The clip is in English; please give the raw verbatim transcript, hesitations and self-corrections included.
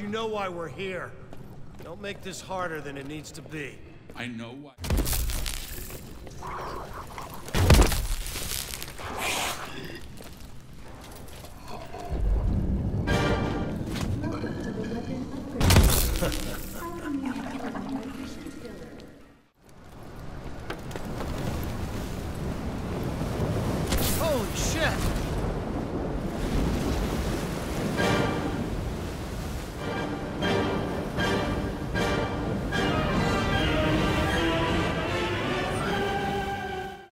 you know why we're here. Don't make this harder than it needs to be. I know why.